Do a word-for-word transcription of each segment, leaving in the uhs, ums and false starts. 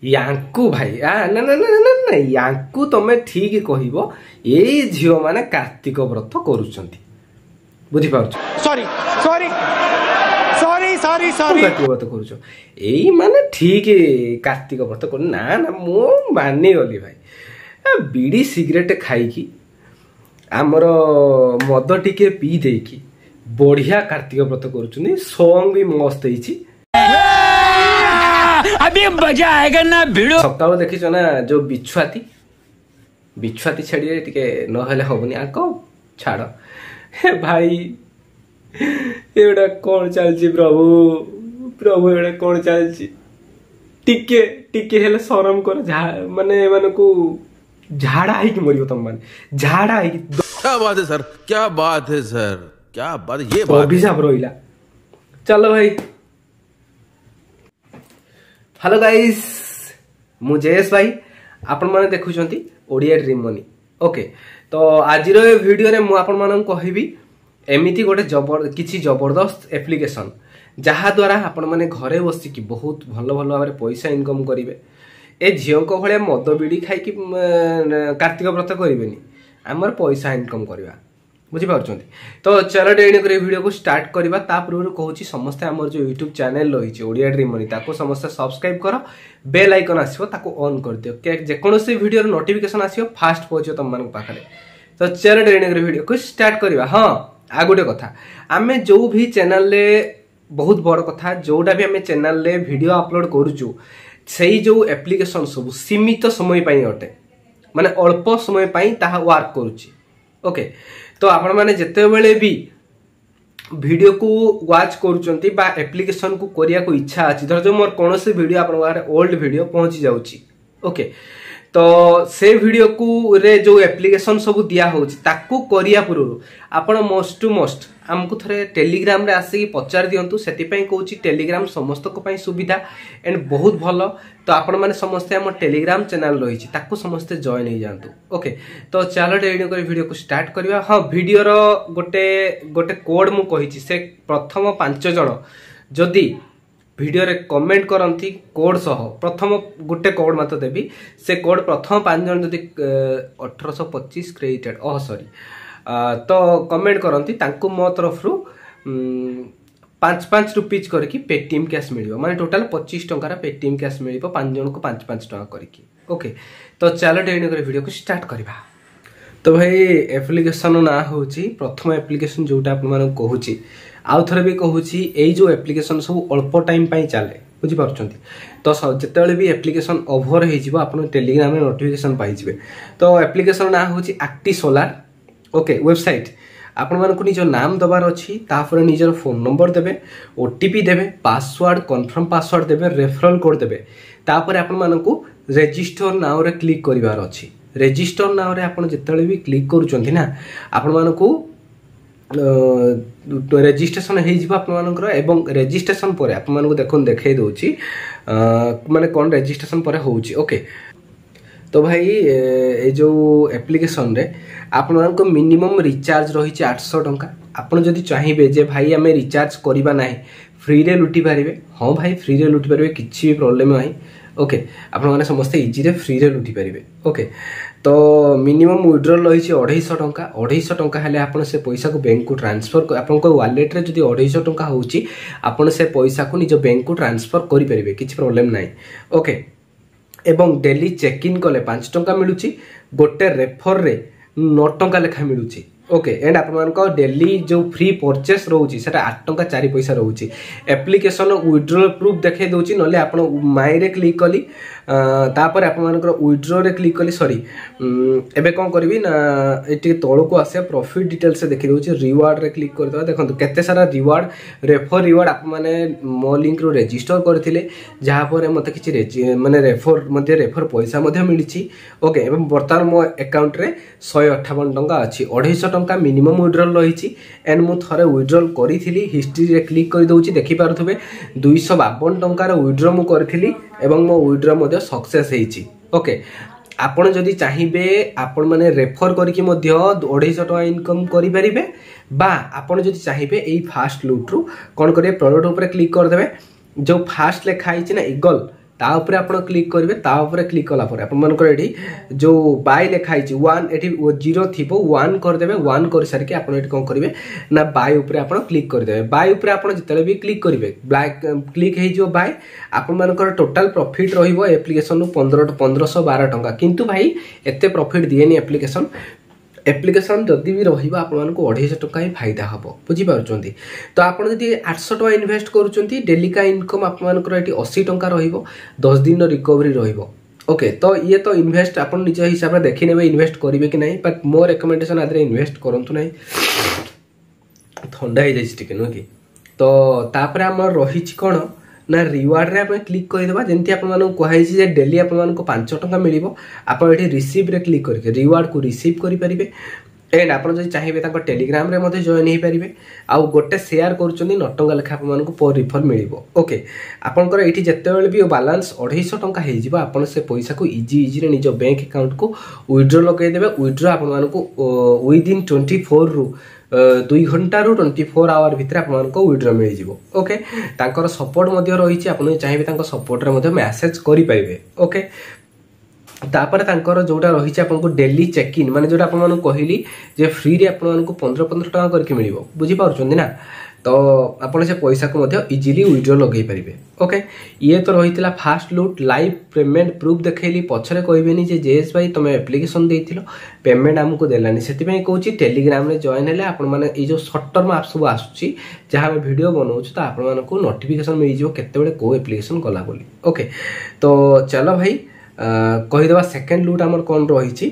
यांकु भाई आ ना ना ना ना ना यांकु तमे ठीक कहबो एई झियो माने कार्तिक व्रत करूछंती बुझी पाउछ sorry sorry sorry sorry sorry Kartik व्रत करूछ एई माने ठीक कार्तिक व्रत कर ना ना मो मानि गली भाई बीड़ी सिगरेट खाई की आमर मद टिके पी दे की बढ़िया कार्तिक व्रत करूछनी सॉन्ग भी मस्त ହେଇଛି अभी मजा आएगा ना भिड़ो सकाळ देखिछ ना जो बिछुआती बिछुआती छेड़ी टिके न हेले होबनी आको छाड़ हे भाई एडा कोन चलची प्रभु प्रभु एडा कोन चलची टिके टिके हेले शरम कर माने माने को झाड़ा है कि मरियो तुम माने झाड़ा है कि क्या बात है सर क्या बात है सर क्या बात ये बात अभिशाप रोइला चलो भाई हेलो गाइस मु जयेश भाई आपण माने देखुछंती ओडिया ड्रीम मनी ओके तो आज रो वीडियो रे मु आपण मानन कहबी एमिति गोटे जबर किछि जबरदस्त एप्लीकेशन जहा द्वारा आपण माने घरे बसी कि बहुत भलो भलो भाबरे पैसा इनकम करिवे ए झियो को भले मद बीड़ी खाई कि कार्तिक व्रत करिवेनी हमर पैसा इनकम करबा बुझी पाउछंती तो चलो डेणी करे वीडियो को स्टार्ट करबा ता पूर्व कहूची समस्त हमर जो YouTube चैनल रहिछि ओडिया ड्रीम मनी ताको समस्त सब्सक्राइब करो बेल आइकन आसीबो ताको ऑन कर दियो के जे कोनोसी वीडियो रो नोटिफिकेशन आसीबो फास्ट पहुंचो तम मन पाखरे तो चलो डेणी करे वीडियो को स्टार्ट करबा हां आ गोटे कथा आमे जो भी चैनल ले बहुत बड़ कथा जोडा भी आमे चैनल ले वीडियो अपलोड करूछु सेही जो एप्लीकेशन सब सीमित समय पाई अटे माने अल्प समय पाई ताहा वर्क करूछि ओके तो आपण माने जते बेले भी वीडियो को वाच करूचंती बा एप्लीकेशन को करिया को इच्छा अछि धर जो मोर कोनोसी वीडियो आपण बारे ओल्ड वीडियो पहुंची जाउची ओके तो से वीडियो को रे जो एप्लीकेशन सब दिया होची ताकू करिया पूर्व आपण मोस्ट टू मोस्ट हमको थरे टेलीग्राम रे आसी पचार दियंतु सेति पई कहूची टेलीग्राम समस्त को पई सुविधा एंड बहुत भलो तो आपण माने समस्त हम टेलीग्राम चैनल रहिची ताकू समस्त जॉइन हो जांतु ओके तो चलो डेडियो कर वीडियो को स्टार्ट करबा हां वीडियो रो गोटे गोटे कोड मु कहिची से प्रथम पांच जण जदी वीडियो रे कमेंट करंती कोड सह प्रथम गोटे कोड मत देबी से कोड प्रथम पांच जण जदी अठारह सौ पच्चीस क्रेडिटेड ओह सॉरी तो कमेंट करंती तांको मो तरफ रु पांच पांच रुपीज करके पेटीएम कैश मिलियो माने टोटल पच्चीस टंका रा पेटीएम कैश मिलियो पांच जण को पांच पांच टंका करके ओके तो चलो डेणी कर वीडियो को स्टार्ट करबा तो भाई एप्लीकेशन ना होची प्रथम एप्लीकेशन जोटा आपन माने कहूची आउ थरे भी कहूची एई जो एप्लीकेशन सब अल्प टाइम पई चले बुझी पारछंती तो जतेबेले भी एप्लीकेशन ओवर हे जिवो आपन टेलीग्राम रे नोटिफिकेशन पाई जिवे तो एप्लीकेशन ना होची एक्टी सोलार ओके वेबसाइट आपण मानकु निजो नाम दबार अछि तापर निजर फोन नंबर देबे ओटीपी देबे पासवर्ड कंफर्म पासवर्ड देबे रेफरल कोड देबे तापर आपण मानकु रजिस्टर नाउ रे क्लिक करिवार अछि रजिस्टर नाउ रे आपण जतेबेले भी क्लिक करूचंती ना आपण मानकु रजिस्ट्रेशन हे जिवो आपण मानकर एवं रजिस्ट्रेशन परे आपण मानकु देखोन देखाई दोची माने कोन रजिस्ट्रेशन परे होउची ओके तो भाई ए जो एप्लीकेशन रे आपन को मिनिमम रिचार्ज रही आठ सौ टंका आपन जदि चाहिबे जे भाई हमें रिचार्ज करबा नाही फ्री रे लुटी पारिबे हां भाई फ्री रे लुटी पारिबे किछि भी प्रॉब्लम नाही ओके आपन माने समस्त इजी रे फ्री रे लुटी पारिबे ओके तो मिनिमम विड्रॉल रही अढ़ाई टंका अढ़ाई टंका हेले आपन से पैसा को बैंक को ट्रांसफर आपन को वॉलेट रे जदि अढ़ाई टंका होउची आपन से पैसा को निज बैंक को ट्रांसफर करि परिबे किछि प्रॉब्लम नाही ओके एवं डेली चेक इन कले पांच टंका मिलुची गोटे रेफर रे नौ टंका लेखा मिलुची ओके एंड आप मान को डेली जो फ्री परचेस रहउची सेटा आठ टंका चार पैसा रहउची एप्लीकेशन विड्रॉल प्रूफ देखे दोची नले आपण माई रे क्लिक कली तापर आप मानकर विड्रॉ रे क्लिक कली सॉरी एबे कोन करबी ना एटी तळो को आसे प्रॉफिट डिटेल्स से देखि दोची रिवार्ड रे क्लिक कर दो देखंतु केते सारा रिवार्ड रेफर रिवार्ड आप माने मो लिंक रो रजिस्टर करथिले जहा पर मते किछि माने रेफर मध्ये रेफर पैसा मध्ये मिलिछि ओके एवं वर्तमान मो अकाउंट रे एक सौ अट्ठावन टंका अछि अढ़ाई टंका मिनिमम विड्रॉल रही एंड मु थरे विड्रॉल करी हिस्ट्री रे क्लिक कर दउची देखि पारथबे दो सौ बावन टंका रो विड्रॉ मु करथिली एवं मो विड्रॉ मध्ये सक्सेस हेची ओके आपण जदि चाहिबे आपण माने रेफर करके मध्ये अढ़ाई टंका इनकम करि परिबे बा आपण जदि चाहिबे एई फास्ट लूट रु कोन करे प्रोडक्ट ऊपर क्लिक कर देबे जो फास्ट लेखा आइछि ना ईगल ता ऊपर आपण क्लिक करेंगे ता ऊपर क्लिक कला पर आपण मानकर एठी जो बाय लिखाई छि वन एठी जीरो थिबो वन कर देबे वन कर सार के आपण एठी कोन करिवे ना बाय ऊपर आपण क्लिक कर देबे बाय ऊपर आपण जतले भी क्लिक करिवे ब्लैक क्लिक हे जो बाय आपण मानकर टोटल प्रॉफिट रहिबो एप्लीकेशन नु पंद्रह सौ बारह टंका किंतु भाई एते प्रॉफिट दिएनी एप्लीकेशन एप्लीकेशन जदि भी रहिबा आपण मानको अढ़ाई सौ टका ही फायदा हबो बुझी पारुचंती तो आपण जदि आठ सौ टका इन्वेस्ट करूचंती डेली का इनकम आपण मानकर एटी अस्सी टका रहिबो दस दिन रिकवरी रहिबो ओके तो ये तो इन्वेस्ट आपण निज हिसाब रे देखि नेबे इन्वेस्ट करिवे कि नहीं बट मोर रिकमेंडेशन आदरे इन्वेस्ट करंतु नहीं ठंडा हो जाइछि टिके नो कि तो तापर हमर रहिछि कोन ना रिवार्ड रे आपण क्लिक कर देबा जेंति आपण मानको कहै छी जे डेली आपण मानको पाँच टका मिलिबो आपण एठी रिसीव रे क्लिक करके रिवार्ड को रिसीव करि परिबे एंड आपण जदि चाहिबे ताको टेलीग्राम रे मध्ये जॉइन हे परिबे आ गोटे शेयर करूचंदी नौ टका लेखा आपण मानको पर रिफर मिलिबो ओके आपनकर एठी जत्ते बेले भी बैलेंस अढ़ाई सौ टका हे जिबो आपण से पैसा को इजी इजी रे निजो बैंक अकाउंट को विथड्रॉ लगे देबे विथड्रॉ आपण मानको विद इन चौबीस रु दुई घंटा रु चौबीस आवर भितर आपको विड्रॉ मिल जिवो ओके तांकर सपोर्ट मध्ये रहिछि आपण चाहिबे तांको सपोर्ट रे मध्ये मेसेज करि पाइबे ओके तापर तांकर जोटा रहिछि आपनको डेली चेक इन माने जोटा आपण मानु कहिली जे फ्री रे आपण मानु पंद्रह पंद्रह टका करके मिलिबो बुझी पारुछन्दी ना तो आपण से पैसा को मध्ये इजीली विड्रॉ लगै परिबे ओके ये तो रहितला फास्ट लूट लाइव पेमेंट प्रूफ देखैली पछरे कहबेनी जे जेएस भाई तमे एप्लीकेशन देथिलो पेमेंट हमको देलानी सेति पई कहूची टेलीग्राम रे जॉइन हेले आपण माने ए जो शॉर्ट टर्म ऐप सब आसुची जहां हम वीडियो बनाउछु त आपण माने को नोटिफिकेशन मिल जिवो केते बेले को एप्लीकेशन कला बोली ओके तो चलो भाई कहि देबा सेकंड लूट हमर कोन रहिची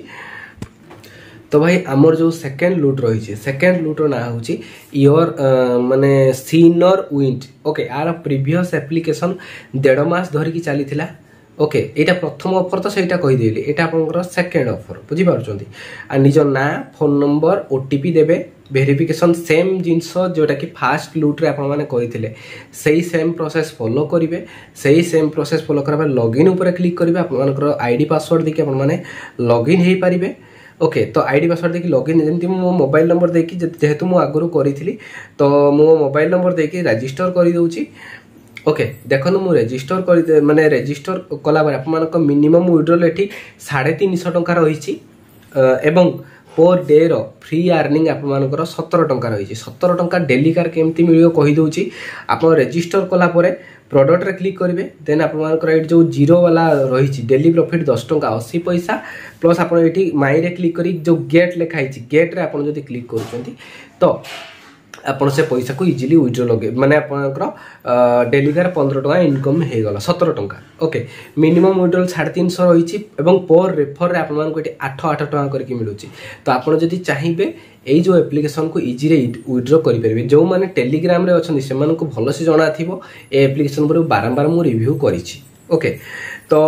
तो भाई आमर जो सेकंड लूट रही सेकंड लूट ना हूँ योर माने सीनर विंड ओके आर प्रीवियस एप्लीकेशन डेढ़ मास धरिकी चली ओके यहाँ प्रथम ऑफर तो सहीटा कहीदेली यहाँ आपंकर सेकेंड ऑफर बुझीपार्टी आ निज ना फोन नंबर ओटीपी देवे वेरिफिकेशन सेम जिनस जोटा कि फास्ट लूट रे आपण माने कहिथिले सही सेम प्रोसेस फॉलो करिवे सही सेम प्रोसेस फॉलो करबा लॉगिन ऊपर क्लिक करिवे आपण मानकर आईडी पासवर्ड देके आपण माने लॉगिन हेई परिबे ओके तो आईडी पासवर्ड देखिए लॉगिन जमी मो मोबाइल नंबर देखिए जेहेतु मु आगुरी करी तो मो मोबाइल नंबर देखिए रजिस्टर कर दूची ओके देखो मु रजिस्टर कर माने रजिस्टर कला आप मिनिमम विड्रॉल एठी साढ़े तीन सौ टंका रही एवं पर डे रो फ्री अर्निंग आप मानकर सतर टंका रही सतर टंका डेली कार केमती मिलियो कहि दउची आप रजिस्टर कला परे प्रोडक्ट रे क्लिक करेंगे देन आप जो जीरो वाला रही डेली प्रॉफिट दस टंका अस्सी पैसा प्लस आप माई रे क्लिक करी जो गेट लिखाई गेट रे आप क्लिक कर तो आपन से पैसा को इजिली विड्रॉ लगे माने आपनकर डेली कार पंद्रह टका इनकम हो गला सतर टंका ओके मिनिमम विड्रॉल साढ़े तीन सौ रही पर रेफर रे आपन को आठ आठ टका करके मिलूची तो आपन जदि चाहिबे एई जो एप्लीकेशन को इजी रे विड्रॉ करि परिबे जो माने टेलीग्राम रे अछन सेमान को भलो से जणा थिबो ए एप्लीकेशन पर बारंबार मु रिव्यू करिछि ओके तो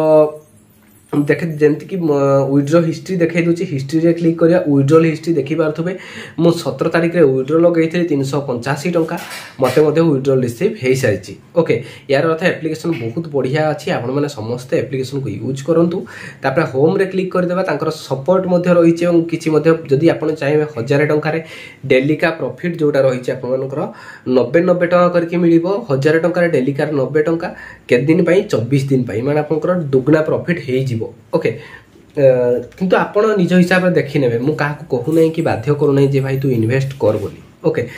देखे जमती कि विड्रॉ हिस्ट्री देखा दूसरी हिस्ट्री रे क्लिक करिया विड्रॉल हिस्ट्री देखि पारथबे मु सत्रह तारिख रे विड्रॉ लगैथि तीन सौ पचासी टंका मते मध्ये विड्रॉल रिसीव हे सारिछि ओके यार अर्थ एप्लीकेशन बहुत बढ़िया अछि आपण माने समस्त एप्लीकेशन को यूज करंतु तापर होम रे क्लिक कर देबा तांकर सपोर्ट मध्ये रहिछि एवं किछि मध्ये जदि आपण चाहिबे हजार टंका रे डेली का प्रॉफिट जोटा रहिछि आपण मानकर नब्बे नब्बे टंका करके मिलिबो हजार टंका रे डेली का नब्बे टंका के दिन पई चौबीस दिन पई माने आपनकर दुगना प्रॉफिट हे जिवो ओके किंतु आपण निज हिसाब रे देखि नेबे मु काहा को कहू नै कि बाध्य करू नै जे भाई तू इन्वेस्ट कर बोली ओके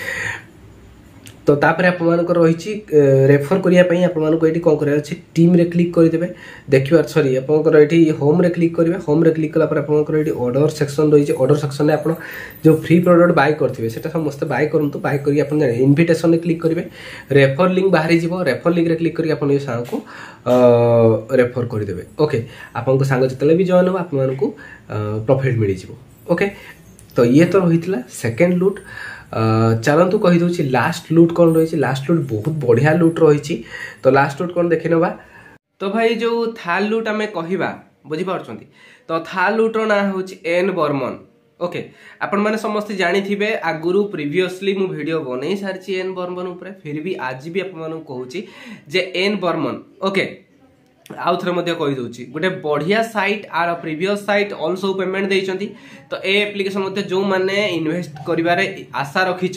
तो तापर आप मानकर रही रेफर करिया पई आप मानको एठी कोन करे अछि टीम रे क्लिक कर देबे देखिबार सॉरी आपनकर एठी होम रे क्लिक करिवे होम रे क्लिक कला पर आपनकर एठी ऑर्डर सेक्शन रही ऑर्डर सेक्शन में आपण जो फ्री प्रोडक्ट बाय करथिबे सेटा समस्त बाय करंतु बाय करी आपण जाने इनविटेशन रे क्लिक करिवे रेफर लिंक बाहरी जिवो रेफर लिंक रे क्लिक करी आपण ए सांग को रेफर कर देबे ओके आपनको सांग जतले भी जॉइन हो आप मानको प्रॉफिट मिल जिवो ओके तो ये तो रहितला सेकंड लूट चलतु कही दूसरी लास्ट लूट कौन रही लास्ट लूट बहुत बढ़िया लूट रही तो लास्ट लूट कौन देखी नवा तो भाई जो थाल लूट आम कहवा बुझीपार तो थाल लूटर ना हूँ एन बर्मन ओके आपण मैंने समस्त जानी आगुरी प्रिवियसली मु वीडियो बन सारी एन बर्मन उपरे फिर भी आज भी आपको कहूँ जे एन बर्मन ओके आउ थे कही दूसरी गोटे बढ़िया साइट आर प्रीवियस साइट ऑल्सो पेमेंट देइचंती तो ए एप्लीकेशन जो माने इन्वेस्ट करिवारे आशा रखिच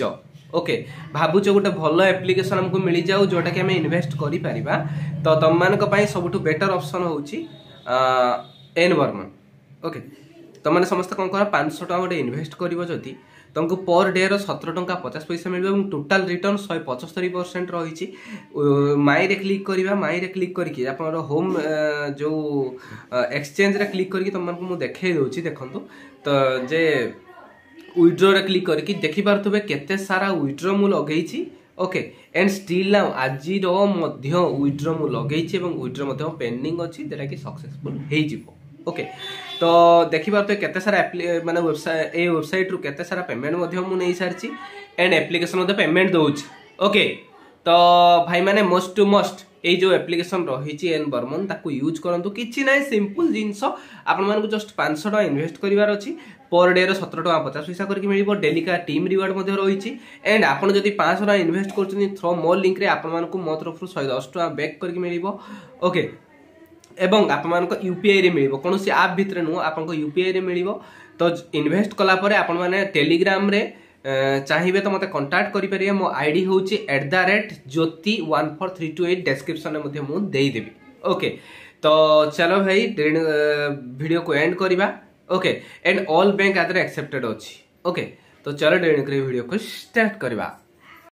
ओके भावुच गोटे भल एप्लिकेशन हमको मिल जाऊ जोटा कि आम इन्वेस्ट करि परिबा तो तुम मानक पई सबुठु बेटर ऑप्शन होची एन वर्मन ओके तुम मैंने समस्त कौन कर पाँच सौ टका गोटे इन्वेस्ट करिवो जदि तुमको पर डे रो सत्रह टंका पचास पैसा मिल टोटाल रिटर्न शहे पचस्तरी परसेंट रही माई रे क्लिक करवा माई रे क्लिक करके आप होम जो एक्सचेंज रे क्लिक करके तुम मानक देखे दूसरी देखूँ तो जे विड्रो रे क्लिक करके देखि पारथुबे केते सारा विड्रो मु लगेइछि ओके एंड स्टिल नाउ आज रो मध्य विड्रो मु लगेइछि एवं विड्रो मध्य पेंडिंग अछि जेटा कि सक्सेसफुल हेइ जिवो ओके तो देखि पारथुबे केते सारा माने वेबसाइट ए वेबसाइट रु केते सारा पेमेंट मध्य मु नै सारछि एंड एप्लीकेशन मध्य पेमेंट दउछि ओके तो भाई माने मोस्ट टू मोस्ट ए जो एप्लीकेशन रही एन बर्मन ताकू यूज करंतु किछि नै सिंपल जिंस आपन मानकु जस्ट पाँच सौ टका इन्वेस्ट करिवार अछि पर डे रो सत्रह टका पचास पैसा करके मिलिबो डेली का टीम रिवार्ड मध्ये रही एंड आपन जदि पाँच सौ टका इन्वेस्ट करछनी थ्रो मोर लिंक रे आपन मानकु मो तरफ एक सौ दस टका बैक करके मिलिबो ओके एवं आप मानक यूपीआई रे मिलिबो कोनोसी ऐप भितर नु आपन को यूपीआई रे मिलिबो तो इन्वेस्ट कला परे आपन माने टेलीग्राम रे चाहिए तो मते कांटेक्ट करि परिए मो आईडी होची at the rate Jyoti one four three two eight description में मु दे देबी ओके तो चलो भाई वीडियो को एंड करबा ओके एंड ऑल बैंक आदर एक्सेप्टेड अछि ओके तो चलो वीडियो को स्टार्ट करबा।